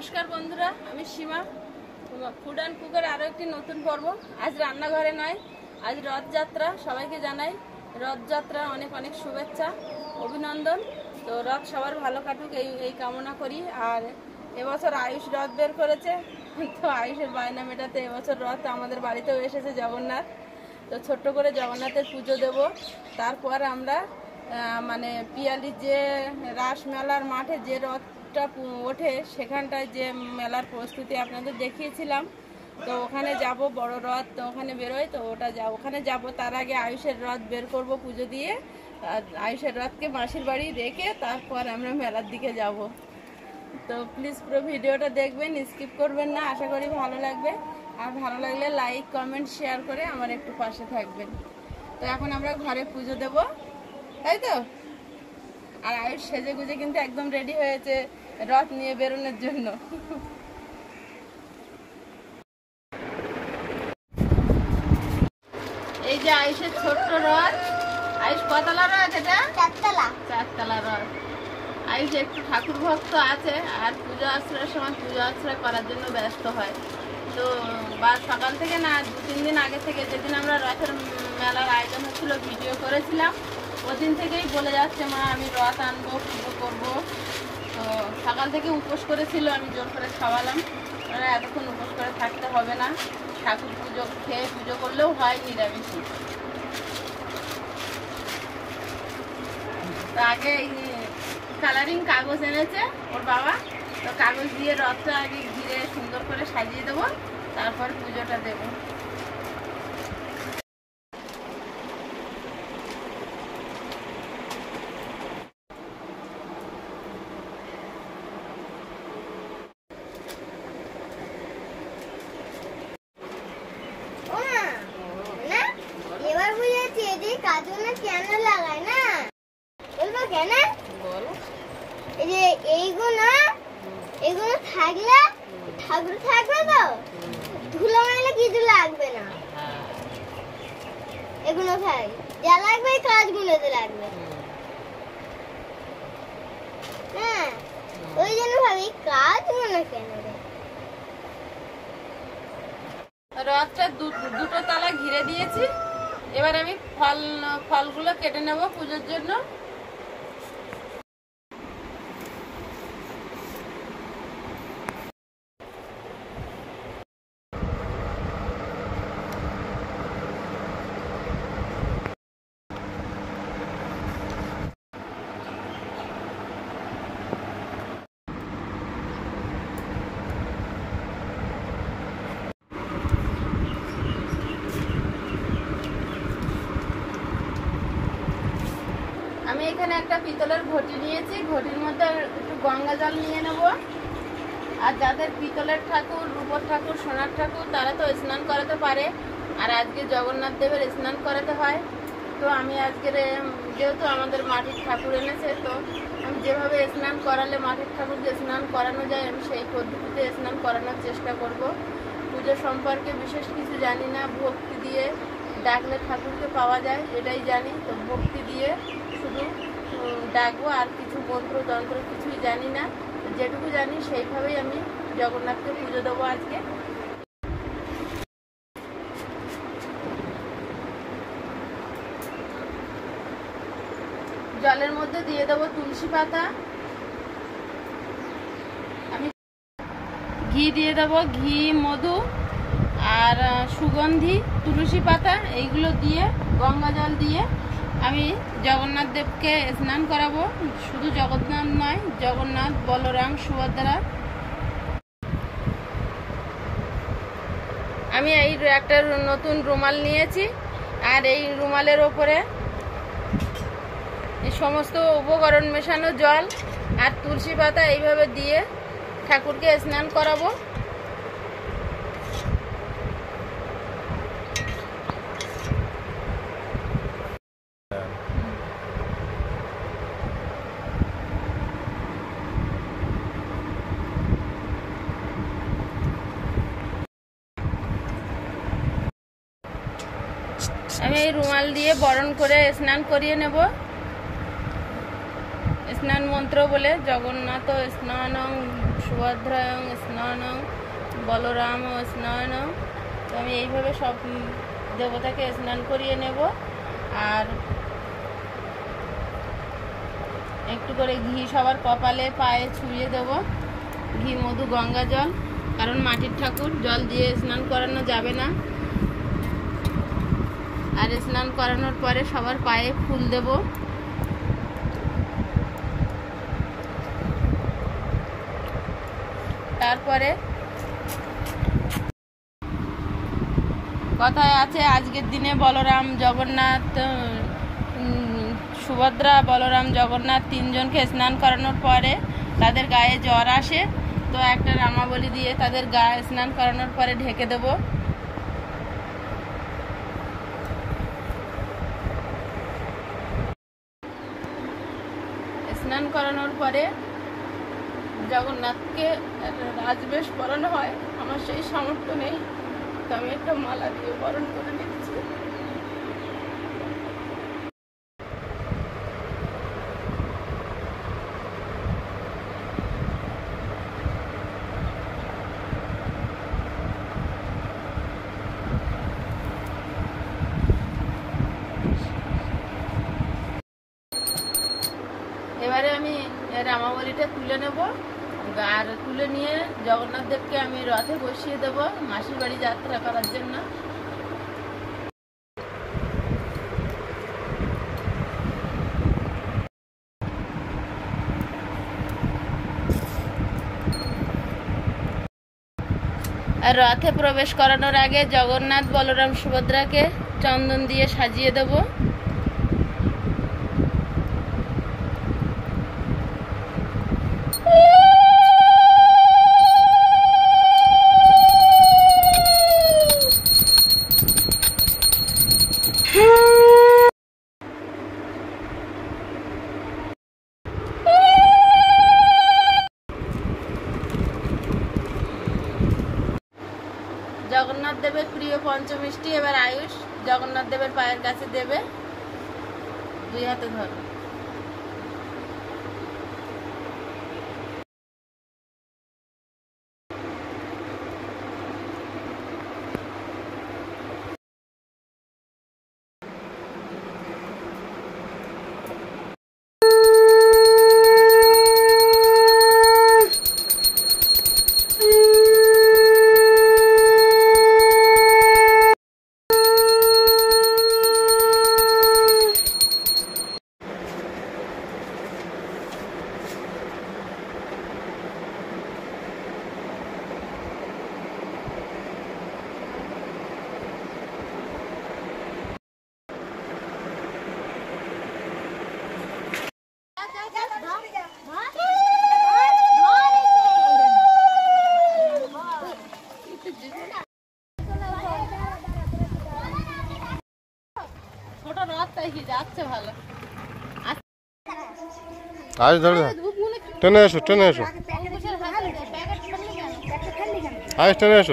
নমস্কার বন্ধুরা, আমি সীমা। ফুড অ্যান্ড কুকের আরও একটি নতুন পর্ব। আজ রান্নাঘরে নয়, আজ রথযাত্রা। সবাইকে জানাই রথযাত্রা অনেক অনেক শুভেচ্ছা, অভিনন্দন। তো রথ সবার ভালো কাটুক এই কামনা করি। আর এবছর আয়ুষ রথ বের করেছে, তো আয়ুষের বায়না মেটাতে এবছর রথ আমাদের বাড়িতেও এসেছে জগন্নাথ। তো ছোট্ট করে জগন্নাথের পুজো দেব। তারপর আমরা মানে পিয়ালির যে রাস মেলার মাঠে যে রথটা ওঠে সেখানটায় যে মেলার প্রস্তুতি আপনাদের দেখিয়েছিলাম, তো ওখানে যাব। বড় রথ তো ওখানে বেরোয়, তো ওখানে যাব। তার আগে আয়ুষের রথ বের করব পুজো দিয়ে। আয়ুষের রথকে মাসির বাড়ি রেখে তারপর আমরা মেলার দিকে যাব। তো প্লিজ পুরো ভিডিওটা দেখবেন, স্কিপ করবেন না। আশা করি ভালো লাগবে। আর ভালো লাগলে লাইক কমেন্ট শেয়ার করে আমার একটু পাশে থাকবেন। তো এখন আমরা ঘরে পুজো দেব, তাই তো? আর আয়ুষ সেজে গুজে কিন্তু একদম রেডি হয়েছে রথ নিয়ে বেরোনোর জন্য। এই যে আয়ুষের ছোট্ট রথ। আয়ুষ কতলা রথ এটা? চারতলা রথ। আয়ুষ একটু ঠাকুর ভক্ত আছে, আর পুজো আশ্রয়ের সময় পুজো আশ্রয় করার জন্য ব্যস্ত হয়। তো বা সকাল থেকে না, 2-3 দিন আগে থেকে, যেদিন আমরা রথের মেলার আয়োজন হচ্ছিল ভিডিও করেছিলাম, ওদিন থেকেই বলে যাচ্ছে, মা আমি রথ আনবো, পুজো করবো। তো সকাল থেকে উপোস করেছিল, আমি জোর করে খাওয়ালাম। ওরা এতক্ষণ উপোস করে থাকতে হবে না, ঠাকুর পুজো খেয়ে পুজো করলেও হয় নিরামিষ। তো আগে কালারিং কাগজ এনেছে ওর বাবা, তো কাগজ দিয়ে রথটা আগে ঘিরে সুন্দর করে সাজিয়ে দেবো, তারপর পুজোটা দেবো। এবার বুঝেছি এদিকে কাজগুলো কেন লাগায় না, বলবো কেন? বলো। এই যে এইগুলো থাকলে ঠাকুর থাকবে, তো ধুলো মারলে কিছু লাগবে না। এগুলো থাক, যা লাগবে এই কাজগুলোতে লাগবে। হ্যাঁ, ওই জন্য ভাবি কাজগুলো কেন রে। রথটা দুটো তালা ঘিরে দিয়েছি। এবার আমি ফলগুলো কেটে নেব পুজোর জন্য। আমি এখানে একটা পিতলের ঘটি নিয়েছি, ঘটির মধ্যে একটু গঙ্গা জল নিয়ে নেব। আর যাদের পিতলের ঠাকুর, রূপোর ঠাকুর, সোনার ঠাকুর, তারা তো স্নান করাতে পারে। আর আজকে জগন্নাথ দেবের স্নান করাতে হয়। তো আমি আজকের যেহেতু আমাদের মাটির ঠাকুর এনেছে, তো আমি যেভাবে স্নান করালে মাটির ঠাকুরকে স্নান করানো যায়, আমি সেই পদ্ধতিতে স্নান করানোর চেষ্টা করব। পুজো সম্পর্কে বিশেষ কিছু জানি না, ভক্তি দিয়ে ডাকলে ঠাকুরকে পাওয়া যায় এটাই জানি। তো ভক্তি দিয়ে শুধু ডাকবো, আর কিছু মন্ত্রতন্ত্র কিছুই জানি না। যেটুকু জানি সেইভাবেই আমি জগন্নাথকে পুজো দেবো আজকে। জলের মধ্যে দিয়ে দেবো তুলসী পাতা, আমি ঘি দিয়ে দেবো, ঘি, মধু আর সুগন্ধি, তুলসী পাতা, এইগুলো দিয়ে গঙ্গা জল দিয়ে আমি জগন্নাথ দেবকে স্নান করাবো। শুধু জগন্নাথ নয়, জগন্নাথ, বলরাম, সুভদ্রা। আমি এই একটা নতুন রুমাল নিয়েছি, আর এই রুমালের ওপরে এই সমস্ত উপকরণ মেশানো জল আর তুলসী পাতা এইভাবে দিয়ে ঠাকুরকে স্নান করাবো। আমি এই রুমাল দিয়ে বরণ করে স্নান করিয়ে নেব। স্নান মন্ত্র বলে জগন্নাথ স্নানং সুভদ্রায়ং স্নানং বলরাম স্নানং। তো আমি এইভাবে সব দেবতাকে স্নান করিয়ে নেব। আর একটু করে ঘি সবার কপালে পায়ে ছুঁয়ে দেব, ঘি মধু গঙ্গা জল, কারণ মাটির ঠাকুর, জল দিয়ে স্নান করানো যাবে না। আর স্নান করানোর পরে সবার পায়ে ফুল দেব। তারপরে কথায় আছে আজকের দিনে বলরাম জগন্নাথ সুভদ্রা বলরাম জগন্নাথ তিনজনকে স্নান করানোর পরে তাদের গায়ে জ্বর আসে। তো একটা রামাবলী দিয়ে তাদের গায়ে স্নান করানোর পরে ঢেকে দেব। স্নান করানোর পরে জগন্নাথকে রাজবেশ পরানো হয়। আমার সেই সামর্থ্য নেই, তো আমি একটা মালা দিয়ে বরণ করে নিচ্ছি। এবারে আমি রামাবলীটা তুলে নেব, আর তুলে নিয়ে জগন্নাথ দেবকে আমি রথে বসিয়ে দেব মাসির বাড়ি যাত্রা করার জন্য। আর রথে প্রবেশ করানোর আগে জগন্নাথ বলরাম সুভদ্রাকে চন্দন দিয়ে সাজিয়ে দেব। জগন্নাথ দেবের প্রিয় পঞ্চমিষ্টি এবার আয়ুষ জগন্নাথ দেবের পায়ের কাছে দেবে, দুই হাতে ধরো। ছোট রথ তাই কি যাচ্ছে ভালো। আজ ধরে টেনে এসো, টেনে এসো, আজ টেনে এসো।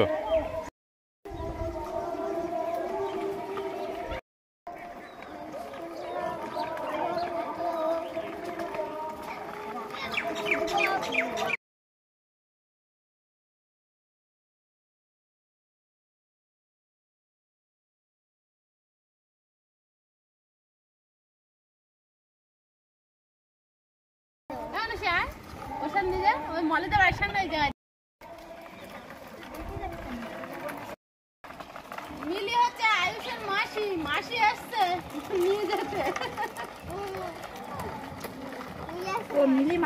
মিলি হচ্ছে আয়ুষের মাসি, মাসি আসছে নিয়ে যেতে। ও মিলি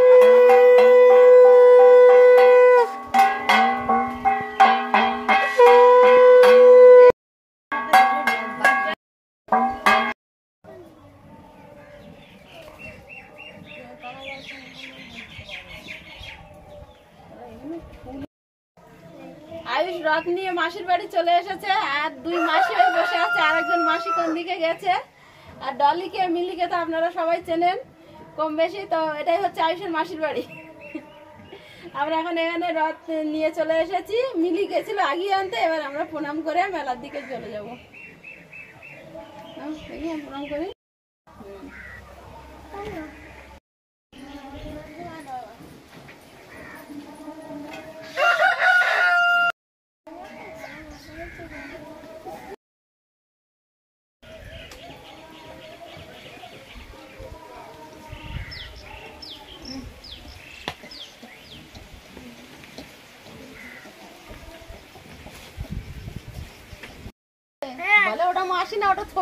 আয়ুষ রথ নিয়ে মাসির বাড়ি চলে এসেছে, আর দুই মাসি হয়ে বসে আছে, আরেকজন মাসি কোন দিকে গেছে। আর ডলিকে মিলিকে তো আপনারা সবাই চেনেন কম বেশি, তো এটাই হচ্ছে আয়ুষের মাসির বাড়ি। আমরা এখন এখানে রথ নিয়ে চলে এসেছি, মিলি গেছিল আগিয়ে আনতে, এবার আমরা প্রণাম করে মেলার দিকে চলে যাবো। প্রণাম করি।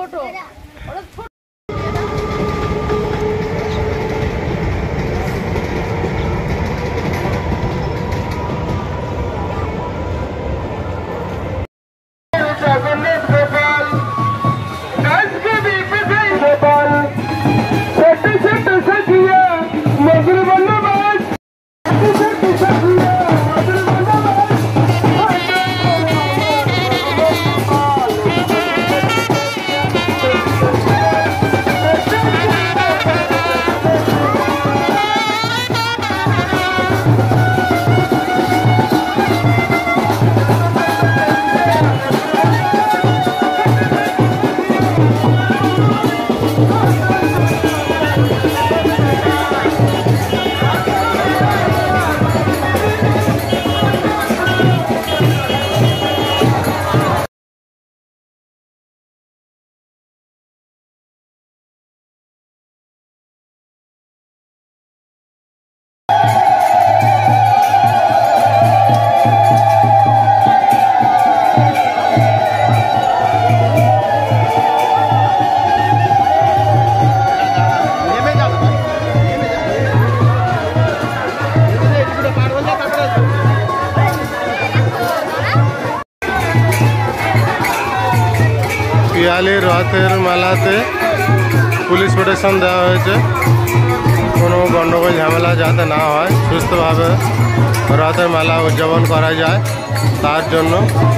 ছোট ওরা ছোট। পিয়ালি রথের মেলাতে পুলিশ প্রোটেকশন দেওয়া হয়েছে, কোনো গণ্ডগোল ঝামেলা যাতে না হয়, সুস্থভাবে রথের মেলা উদযাপন করা যায় তার জন্য।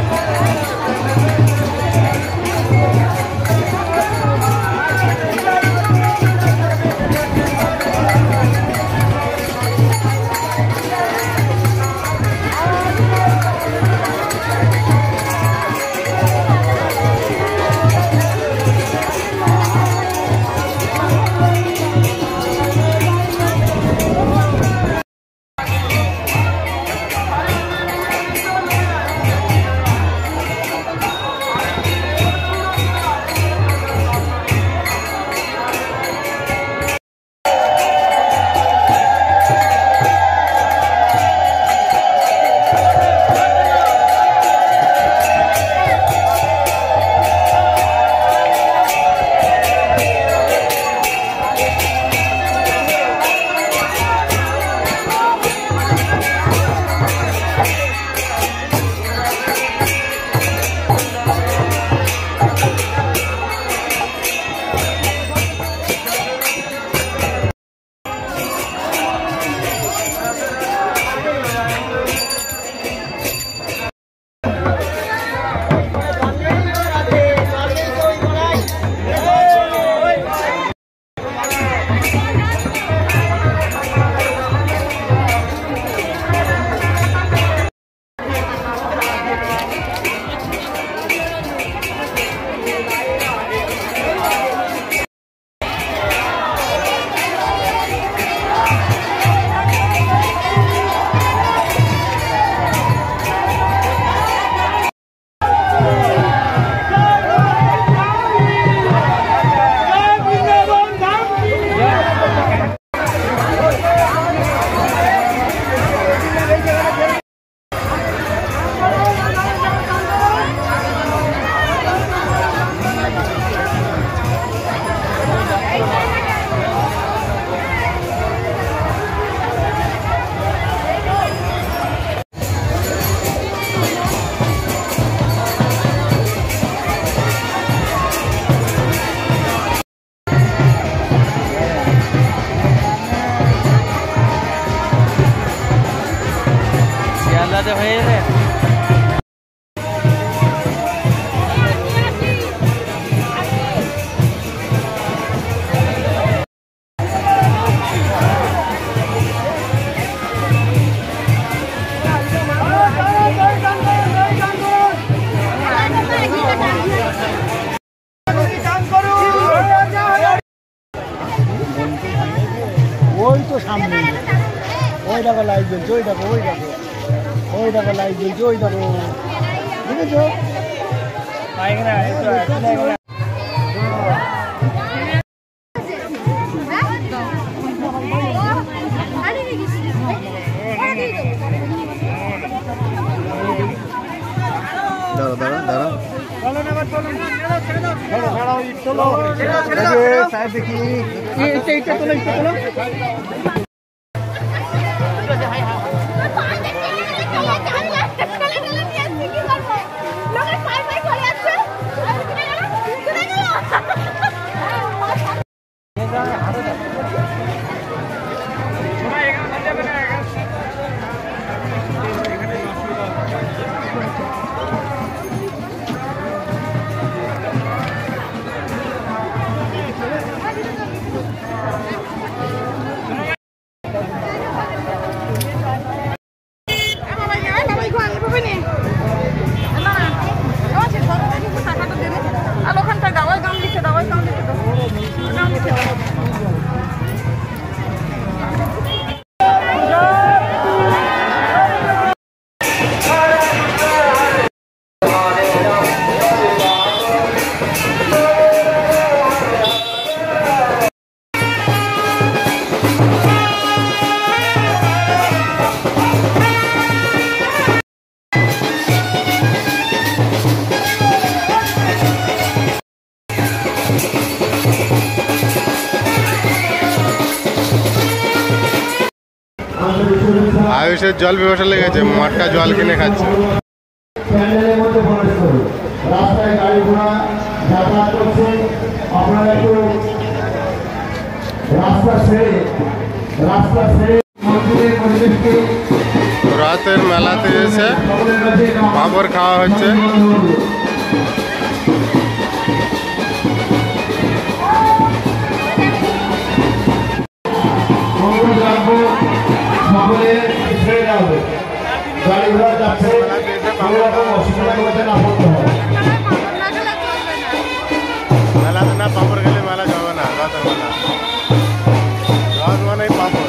ওই তো সামনে ওই দেখো লাইট জ্বলছে, ওই দেখো ওই দেখো ওই দেখো লাইট জ্বলছে, ওই দেখো বুঝেছো? দাঁড়া দাঁড়া দাঁড়া, আয়ুষের জল ব্যবসা লেগেছে, মটকা জল কিনে খাচ্ছে। প্যান্ডেলের মধ্যে প্রবেশ করুন। রাস্তায় গাড়ি ঘোড়া যাতায়াত করছে, আপনারা একটু রাস্তা ছেড়ে মন্দিরের পরিবেশকে রাতের মেলাতে এসে পাঁপড় খাওয়া হচ্ছে। গাড়ি ঘোড়া যাচ্ছে, কোনো রকম অসুবিধা করতে না পড়তে হবে। মেলাতে না পাঁপড় খেলে মেলা যাবে না। রাতের মেলা রাত মানেই পাঁপড়।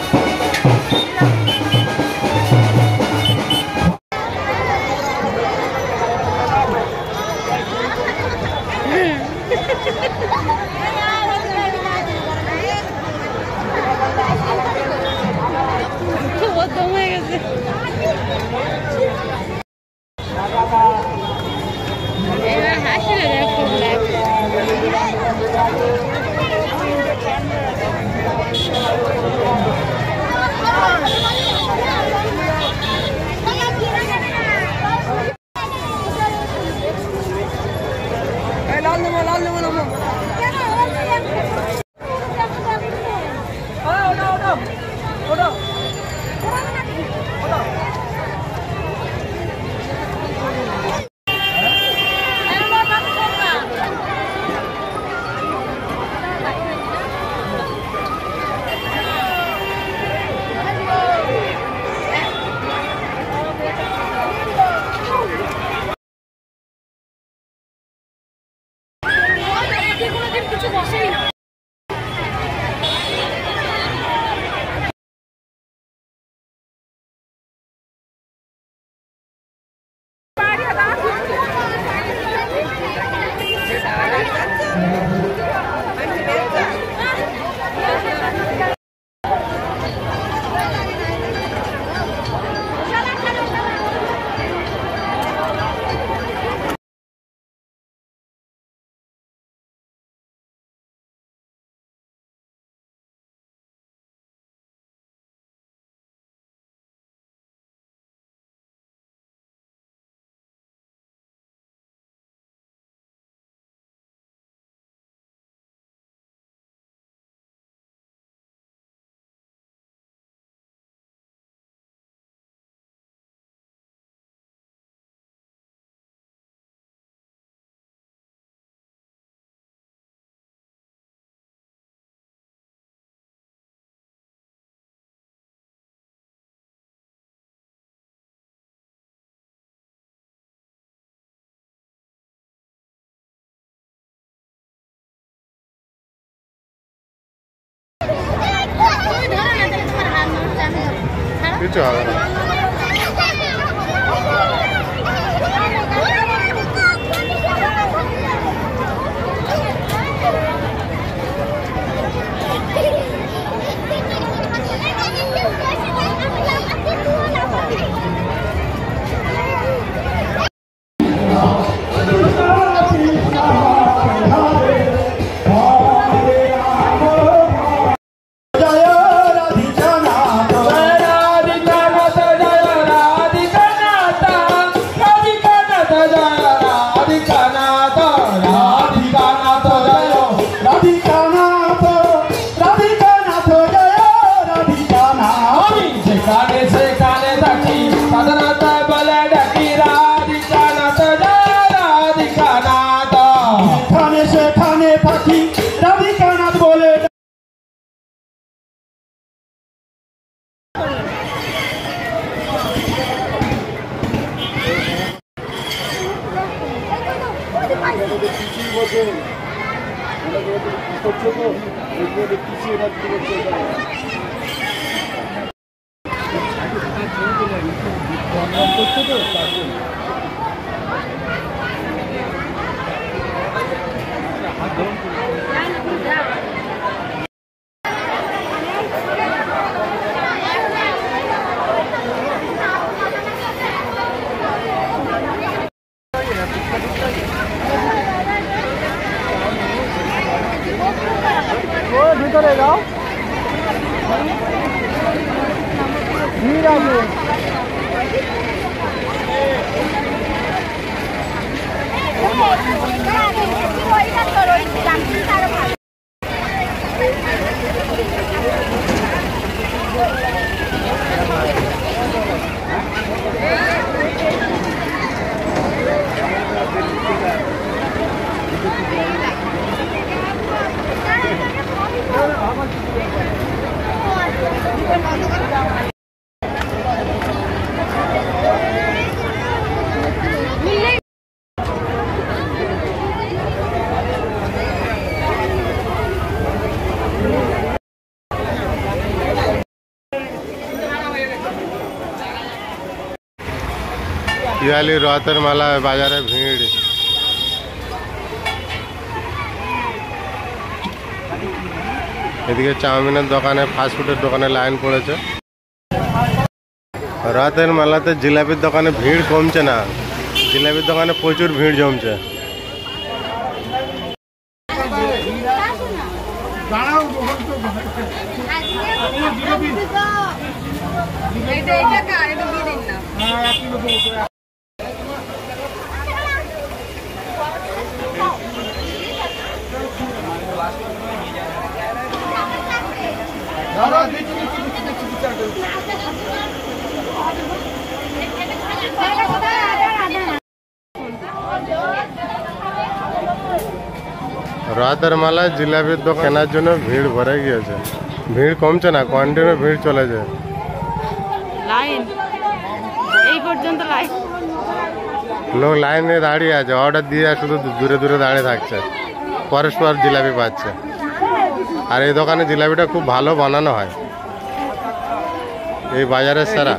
কিছু হবে না। করছে তো এগুলো দেখতেছি এবার কি করছে করছে তো তার জন্য ভিতরে যাও ভিড় আছে ইয়ালি রথের মেলা বাজারে ভিড়। এদিকে চাউমিনের দোকানে ফাস্টফুডের দোকানে লাইন পড়েছে। রথের মেলাতে জিলাপির দোকানে ভিড় কমছে না, জিলাপির দোকানে প্রচুর ভিড় জমছে। রথের মেলায় জিলাপির দোকান কেনার জন্য ভিড় ভরে গিয়েছে, ভিড় কমছে না, কন্টিনিউ ভিড় চলে যায়। লাইন এই পর্যন্ত লাইন, লোক লাইনে দাঁড়িয়ে আছে, অর্ডার দিয়ে শুধু দূরে দূরে দাঁড়িয়ে থাকছে, পরস্পর জিলাপি পাচ্ছে। আর এই দোকানে জিলাপিটা খুব ভালো বানানো হয়, এই বাজারের সেরা।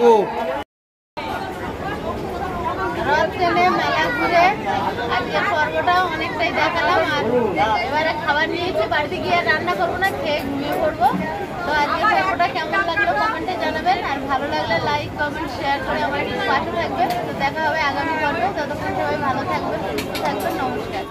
রথ টেনে মেলা ঘুরে আজকে পর্বটা অনেকটাই দেখালাম। আর এবারে খাবার নিয়েছি, বাড়িতে গিয়ে রান্না করবো না, খেয়ে ঘুমিয়ে পড়বো। তো আজকে পর্বটা কেমন লাগলো কমেন্টে জানাবেন, আর ভালো লাগলে লাইক কমেন্ট শেয়ার করে আমার পাশে থাকবেন। তো দেখা হবে আগামী পর্বে, ততক্ষণ সবাই ভালো থাকবেন, সুস্থ থাকবেন, নমস্কার।